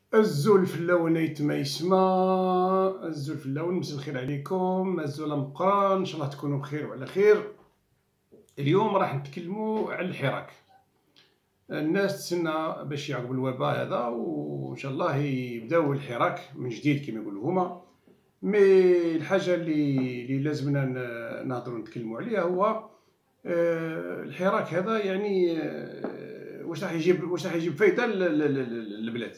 الزول ونيت ما يسمى الزول مساء الخير عليكم. الزول مقران، ان شاء الله تكونوا بخير وعلى خير. اليوم راح نتكلموا على الحراك. الناس تسنى باش يعقبوا الوباء هذا، وان شاء الله يبداو الحراك من جديد كما يقولوا هما. مي الحاجه اللي لازمنا نهضروا نتكلموا عليها هو الحراك هذا، يعني واش راح يجيب فايده للبلاد.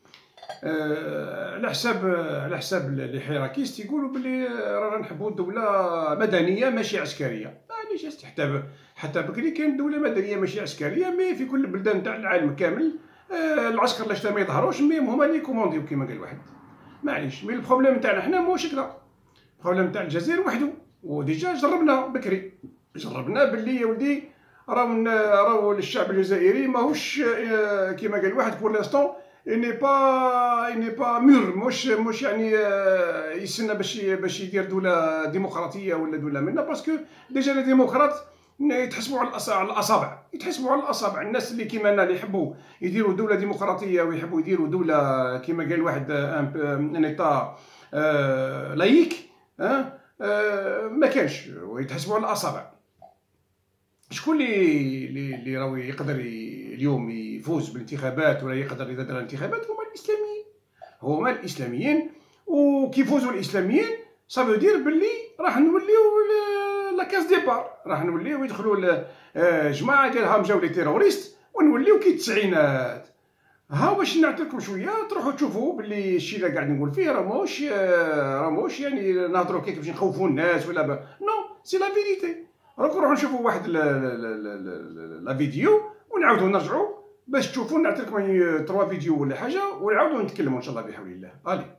على حساب الحراكيست يقولوا بلي رانا نحبوا دوله مدنيه ماشي عسكريه. معليش، حتى بكري كاين دوله مدنيه ماشي عسكريه، مي في كل البلدان تاع العالم كامل العسكر لاش ما يظهروش، مي هما اللي كومونديو كيما قال واحد. معليش، مي البروبليم تاعنا حنا ماهوش هكذا. البروبليم تاع الجزائر وحده، وديجا جربنا بكري، باللي يا ولدي راهو الشعب الجزائري ماهوش كيما قال واحد بور لانستون إني با مور، مش يعني يسنى باش يدير دوله ديمقراطيه ولا دوله منا، باسكو ديجا لي ديمقراط يتحسبوا على الاصابع. الناس اللي كيما اللي يحبوا يديروا دوله ديمقراطيه ويحبوا يديروا دوله كيما قال واحد ان ايطا لايك، ما كانش، ويتحسبوا على الاصابع. شكون اللي راهو يقدر اليوم يفوز بالانتخابات ولا يقدر اذا دار الانتخابات؟ هما الاسلاميين. وكي يفوزوا الاسلاميين صافي يدير باللي راح نوليو لا كاس ديبار، راح نوليو يدخلوا جماعه ديالها مجاو لي تيروريست، ونوليو كي التسعينات. ها باش نعطيكم شويه تروحوا تشوفوا باللي الشيء اللي قاعد نقول فيه راه ماهوش يعني نهضروا كيف باش نخوفوا الناس ولا نو، سي لا فيريتي. نروحوا نشوفوا واحد لا فيديو ونعاودوا نرجعوا باش تشوفوا. نعطي لكم 3 فيديو ولا حاجه ونعاودوا نتكلموا ان شاء الله بحول الله.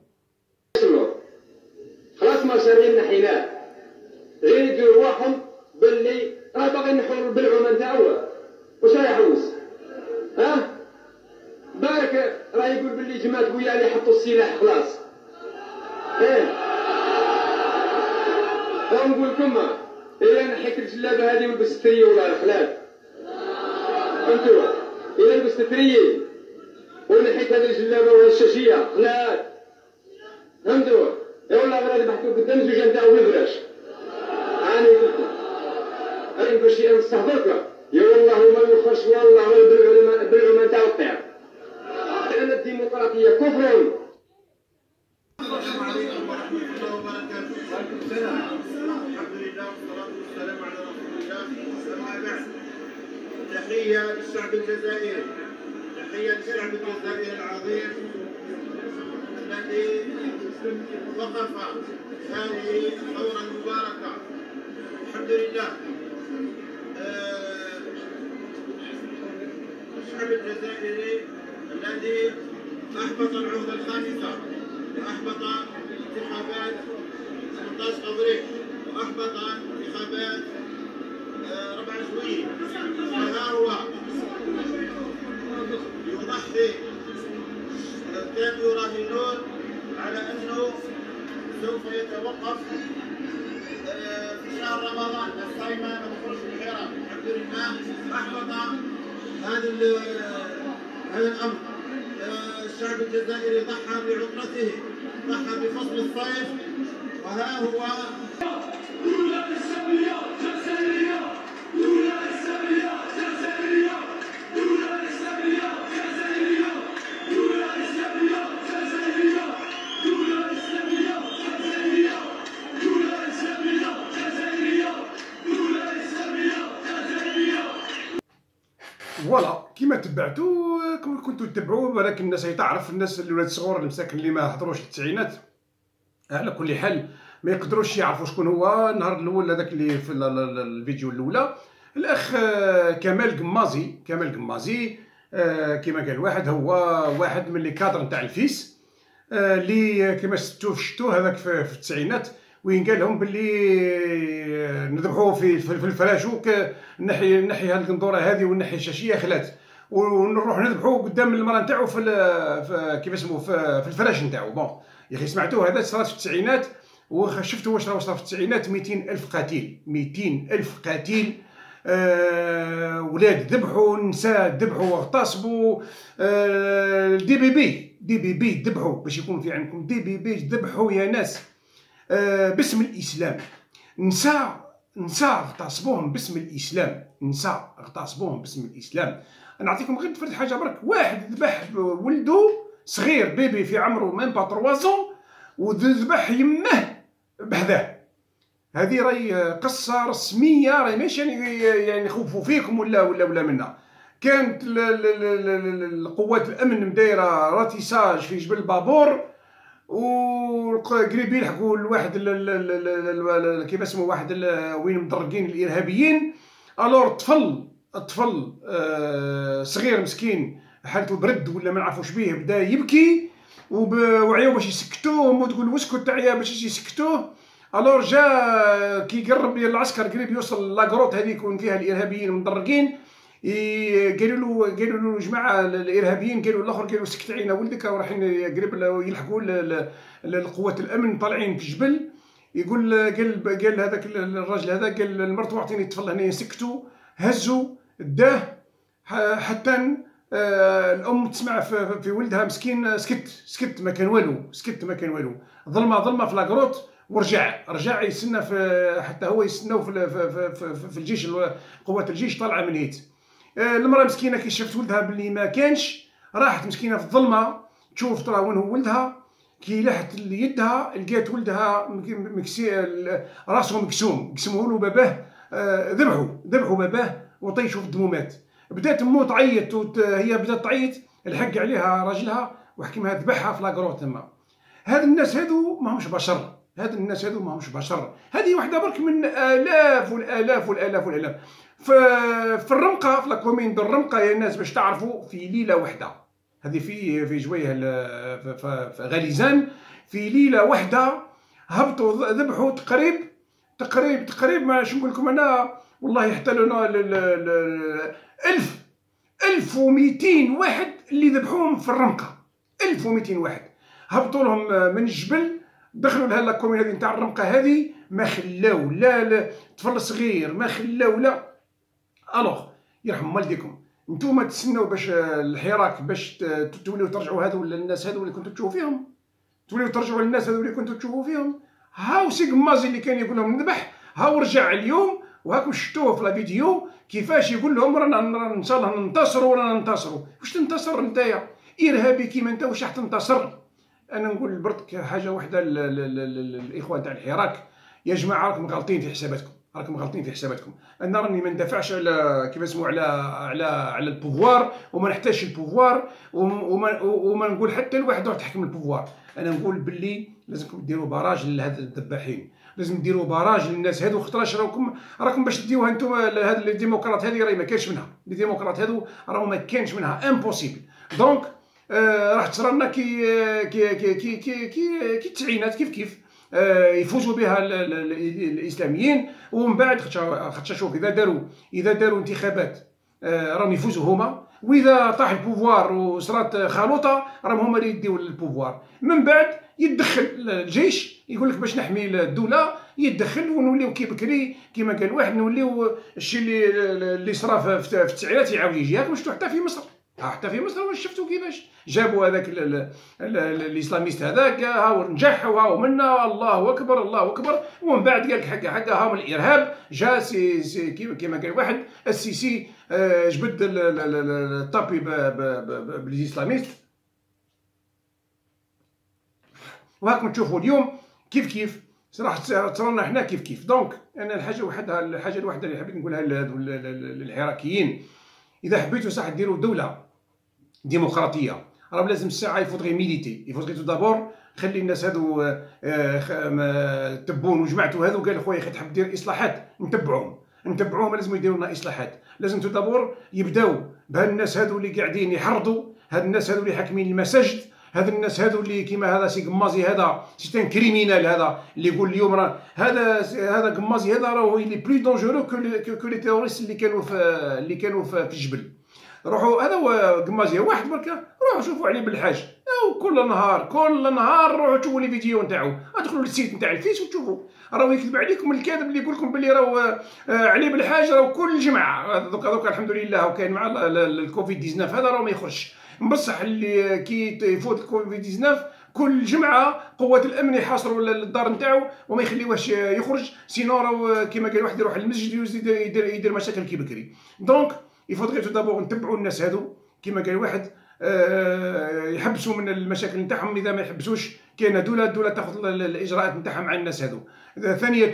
خلاص ما شاريين نحيناه، غير يديروا رواحهم باللي راه باغي نحور بالعمى نتاعو. واش راه يحوس؟ بارك راه يقول باللي جماعة بويا اللي يحطوا السلاح خلاص. راه نقول لكم إلا نحيت الجلابة هذه ولبس الثرية ولا الخلاف، فهمتوا؟ إلا لبست الثرية ونحيت هذه الجلابة ولا الشاشية خلاف، فهمتوا؟ يا والله غير بحثوا قدام الزوجة نتاعو والفراش. أنا قلت لكم أنا باش نستهضرك، يا والله ما يخرج والله بالعلماء نتاعو الطير، لأن الديمقراطية كفر. السلام عليكم ورحمة الله وبركاته. وعليكم السلام. الحمد لله والصلاة والسلام على رسول الله. أما بعد، تحية للشعب الجزائري، تحية للشعب الجزائري العظيم الذي وقف هذه الثورة المباركة. الحمد لله. الشعب الجزائري الذي أحبط العهدة الخامسة، وأحبط انتخابات 18 أبريل، وأحبط انتخابات 4 جويلية، وها هو يضحي، كانوا يراهنون على أنه سوف يتوقف في شهر رمضان الصايمة وخروج الحرام. الحمد لله أحبط هذا الأمر. الشعب الجزائري ضحى بعطلته، ضحى بفصل الصيف، وها هو دولة إسلامية جزائرية، دولة إسلامية جزائرية، دولة إسلامية جزائرية، دولة إسلامية جزائرية، دولة إسلامية جزائرية، دولة إسلامية جزائرية، دولة إسلامية جزائرية. فوالا كيما تبعتوا كنتوا تتبعوا، ولكن الناس تعرف، الناس الولاد الصغار المساكن اللي ما حضروش التسعينات على كل حال ما يقدروش يعرفوا شكون هو. النهار الاول هذاك اللي في الفيديو الاولى الاخ كمال قمازي، كيما قال واحد، هو واحد من لي كادر نتاع الفيس اللي كيما شفتوه هذاك في التسعينات، وين قال لهم باللي نذبحوه في الفراشوك، نحي هذه القندوره هذه ونحي الشاشيه خلات، ونروح نذبحوه قدام المراه نتاعو في كيف اسمه في الفراش نتاعو. بون يا اخي سمعتوه، هذا صرا في التسعينات، وشفتوا واش راه صرا في التسعينات. 200,000 قتيل، 200,000 قتيل ولاد ذبحوا، نساء ذبحوا واغتصبوا، دي بي بي ذبحوا، باش يكون في عندكم دي بي بي ذبحوا يا ناس باسم الاسلام. نساء اغتصبوهم باسم الاسلام، نساء اغتصبوهم باسم الاسلام. نعطيكم غير تفرد حاجه برك، واحد ذبح ولده صغير بيبي في عمره ميم با 3 زون وذبح يمه بحذاه. هذه راهي قصه رسميه، راهي ماشي يعني يخوفوا فيكم ولا منا. كانت القوات الامن مدايره راتيساج في جبل البابور، وقريب يلحقوا الواحد كيف اسمه واحد وين مدرقين الارهابيين. الور طفل صغير مسكين حالته برد ولا ما نعرفوش بيه، بدا يبكي وعياو باش يسكتوه، وتقول اسكت تعيا باش يسكتوه. الور جا كي قرب العسكر قريب يوصل لاكروت هذيك وين فيها الارهابيين المدرقين، قالوا له جماعه الارهابيين، قالوا الاخر قالوا سكت عينا ولدك، رايحين قريب يلحقوا القوات الامن طالعين في الجبل. قال هذاك الراجل هذا قال لمرته اعطيني الطفل هنا، سكتوا هزوا داه حتى الام تسمع في ولدها مسكين سكت ما كان والو، ظلمه في لاكروت، ورجع يستنى حتى هو يستناو في الجيش، قوات الجيش طالعه من هيت. المراه مسكينه كي شافت ولدها باللي ما كانش، راحت مسكينه في الظلمه تشوف ترى وين هو ولدها. كي لحت يدها لقات ولدها راسه مقسوم، قسموا له باباه، ذبحوا باباه وطيشوا في الدمومات. بدات امو تعيط، هي بدات تعيط، الحق عليها راجلها وحكمها ذبحها في لاكروت تما. هاد الناس هادو ماهمش بشر، هذه واحده برك من الاف والالاف والالاف والالاف. في الرمقه، في لاكومين دو الرمقه يا الناس باش تعرفوا، في ليله واحده هذه في جويه في غليزان، في ليله واحده هبطوا ذبحوا تقريب ما شو نقول لكم انا والله، حتى لنا 1200 واحد اللي ذبحوهم في الرمقه. 1200 واحد هبطوا لهم من الجبل، دخلوا لها لاكومين هذه نتاع الرمقه هذه، ما خلاو لا طفل صغير، ما خلاو لا. الوغ يرحم والديكم، نتوما تستناو باش الحراك باش توليو ترجعوا هذو الناس هذو اللي كنتو تشوفوا فيهم، هاو سي قمازي اللي كان يقول لهم نذبح، هاو رجع اليوم وهاكم شفتوه في الفيديو كيفاش يقول لهم رانا ان شاء الله ننتصروا. واش تنتصر نتايا؟ ارهابي كيما انت واش راح تنتصر؟ انا نقول برك حاجه واحده الاخوان تاع الحراك، يا جماعه راكم غالطين في حساباتكم، انا راني ما ندافعش على كيف اسمه على البوفوار، وما نحتاجش البوفوار، وما نقول حتى لواحد روح تحكم البوفوار. انا نقول باللي لازمكم ديروا باراج لهاد الذباحين، لازم ديروا باراج للناس هادو، خاطرش راكم باش تديوها انتم هاد الديمقراط هذه راهي ما كانش منها، الديمقراط هادو راهو ما كانش منها، امبوسيبل. دونك راح تصرالنا كي التسعينات كيف يفوزوا بها الاسلاميين، ومن بعد خاطش شوف اذا داروا انتخابات راهم يفوزوا هما، واذا طاح البوفوار وصرات خلوطه راهم هما اللي يديو البوفوار. من بعد يتدخل الجيش، يقول لك باش نحمي الدوله، يتدخل ونوليو كي بكري كيما قال واحد، نوليو الشيء اللي صرا في التسعينات يعاود يجي. هاكم شفتوا حتى في مصر واش شفتوا كيفاش جابوا هذاك الاسلاميست هذاك، هاو نجح وهاو منا، الله اكبر. ومن بعد قال لك حقا هاو الارهاب جا كيما قال واحد السيسي جبد الطابي بالاسلاميست. وهاكم تشوفوا اليوم كيف راح تصرنا حنا كيف. دونك انا الحاجه الوحده اللي حبيت نقولها للحراكيين، اذا حبيتوا صح ديروا دوله ديمقراطيه، راه لازم الساعه يفوتغي ميليتي، تو دابور خلي الناس هادو تبون وجمعتوا هادو قال خويا تحب دير اصلاحات، نتبعوهم لازم يديروا لنا اصلاحات. لازم تو دابور يبداو بهاد الناس هادو اللي قاعدين يحرضوا، هاد الناس هادو اللي حاكمين المساجد، هاد الناس هادو اللي كيما هذا سي قمازي، هذا سيتان كريمينال، هذا اللي يقول اليوم راه هذا قمازي، هذا راهو لي بلو دونجورو كو لي تيروريست اللي كانوا في الجبل. روحوا هذا هو قمازي واحد بركا، روحوا شوفوا عليه بالحاج، كل نهار روحوا شوفوا لي فيديو نتاعو، ادخلوا للسيت نتاع الفيس وتشوفوا. راهو يكذب عليكم الكاذب اللي يقول لكم بلي راهو علي بالحاج راهو كل جمعه. دوكا الحمد لله وكاين مع الكوفيد 19 هذا راهو ما يخرجش. بصح اللي كي يفوت الكوفيد 19 كل جمعه قوات الامن يحاصروا الدار نتاعو وما يخليوهش يخرج، سينو راهو كيما قال واحد يروح للمسجد ويزيد يدير مشاكل كي بكري. دونك يفوتغي تو دابور نتبعوا الناس هذو كيما قال واحد، يحبسوا من المشاكل نتاعهم. اذا ما يحبسوش كاينه دوله تاخذ الاجراءات نتاعها مع الناس هذو. ثانيه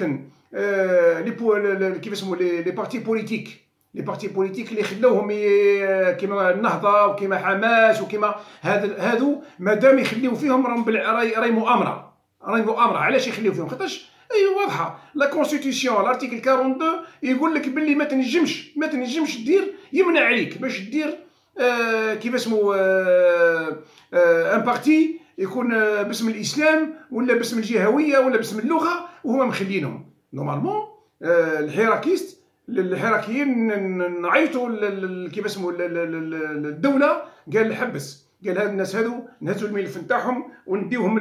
كيف اسمه لي بارتي بوليتيك، لي بارتي بوليتيك اللي خلاوهم كيما النهضه وكيما حماس وكيما هذو مادام يخليو فيهم راهم راهي مؤامره، راهي مؤامره. علاش يخليو فيهم؟ خاطرش واضحه لا كونستيتيسيون الارتيكل 42 يقول لك باللي ما تنجمش دير، يمنع عليك باش دير كيف اسمه ان بارتي يكون باسم الاسلام ولا باسم الجهويه ولا باسم اللغه وهما مخلينهم. نورمالمون الحراكيين نعيطوا كيف اسمه الدوله، قال الحبس، قال هاد الناس هادو نهزوا الملف نتاعهم ونديوهم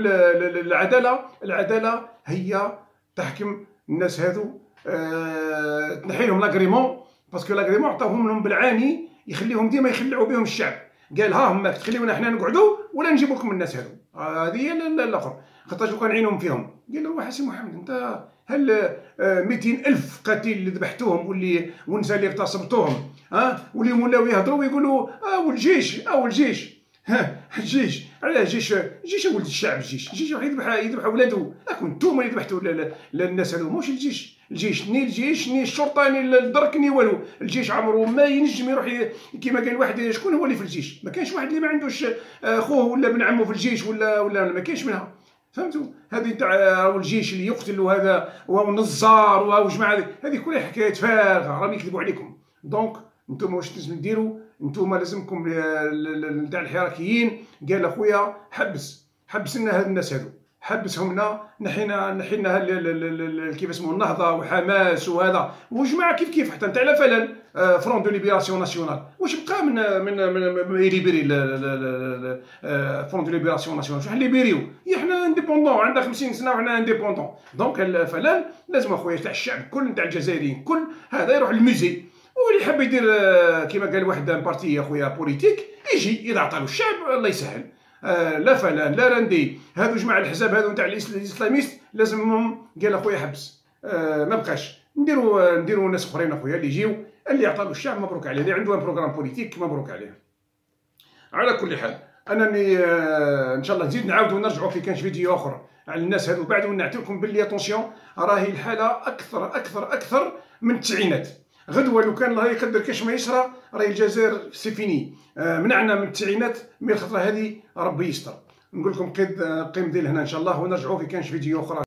العداله هي تحكم الناس هادو، تنحي لهم لاغريمون باسكو لاغريمون عطاوهم لهم بالعاني يخليهم ديما يخلعوا بهم الشعب. قال ها هما تخليونا حنا نقعدوا ولا نجيب لكم الناس هادو. هذه هي الاخر، خاطرش كان عينهم فيهم. قال له حسين محمد انت هل 200,000 قتيل اللي ذبحتوهم واللي والنساء اللي اغتصبتوهم واللي ولاو يهضروا ويقولوا والجيش الجيش علاه الجيش ولد الشعب، الجيش راح يذبح ولادو. راكم نتوما اللي ذبحتوا الناس هذو، مش الجيش ني الشرطه ني الدرك ني والو. الجيش عمره ما ينجم يروح كيما قال واحد شكون هو اللي في الجيش؟ ما كاينش واحد اللي ما عندوش خوه ولا ابن عمه في الجيش ولا ما كاينش منها. فهمتوا؟ هذه تاع الجيش اللي يقتل وهذا وهو نزار وهو جماعه، هذه كلها حكايات فارغه راهم يكذبوا عليكم. دونك نتوما واش لازم ديروا؟ نتوما لازمكم نتاع الحراكيين قال اخويا حبس لنا هاد الناس هادو، حبسهم لنا، نحينا كيف اسمه النهضه وحماس وهذا وجماعه كيف حتى نتاع فلان فرون دو ليبراسيون ناسيونال. واش بقى من ليبيري فرون دو ليبراسيون ناسيونال؟ شحال ليبيريو؟ حنا انديبوندون عندنا 50 سنه وحنا انديبوندون. دونك فلان لازم اخويا تاع الشعب كل نتاع الجزائريين كل هذا يروح للموزي، واللي يحب يدير كيما قال واحد بارتي يا خويا بوليتيك يجي اذا عطالو الشعب الله يسهل. لا فلان لا راندي هذو جماعه الحزاب هذو نتاع الاسلاميست لازمهم قال اخويا حبس. ما بقاش نديروا ناس اخرين اخويا اللي يجيو اللي يعطالو الشعب مبروك عليه، اللي عنده بروغرام بوليتيك مبروك عليه. على كل حال انني ان شاء الله نزيد نعاودو ونرجعوا في كانش فيديو اخر على الناس هذو بعد، ونعطي لكم باللي اتونسيون راهي الحاله اكثر من التسعينات. غدوه لو كان الله يقدر كاش ما يصرى راهي الجزائر سي فيني، منعنا من التسعينات من الخطره هذه ربي يستر. نقول لكم قيم ذيل هنا ان شاء الله ونرجعوا في كانش فيديو اخرى.